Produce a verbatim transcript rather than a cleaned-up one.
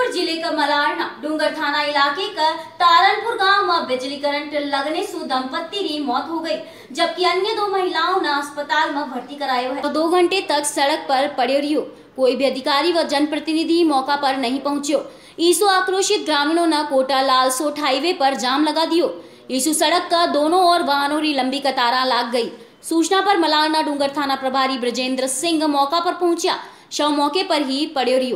जिले का मलारना डूंगर थाना इलाके का तारनपुर गांव में बिजली करंट लगने से दंपत्ति की मौत हो गई, जबकि अन्य दो महिलाओं ने अस्पताल में भर्ती कराया है। दो घंटे तक सड़क पर पड़े रहियो, कोई भी अधिकारी व जनप्रतिनिधि मौका पर नहीं पहुंचो। ईसु आक्रोशित ग्रामीणों ने कोटा लालसोट हाईवे पर जाम लगा दियो। ईसु सड़क का दोनों ओर वाहनों की लंबी कतारा लाग गई। सूचना पर मलारना डूंगर थाना प्रभारी ब्रजेंद्र सिंह मौका पर पहुंचा। शव मौके पर ही पड़े रहियो।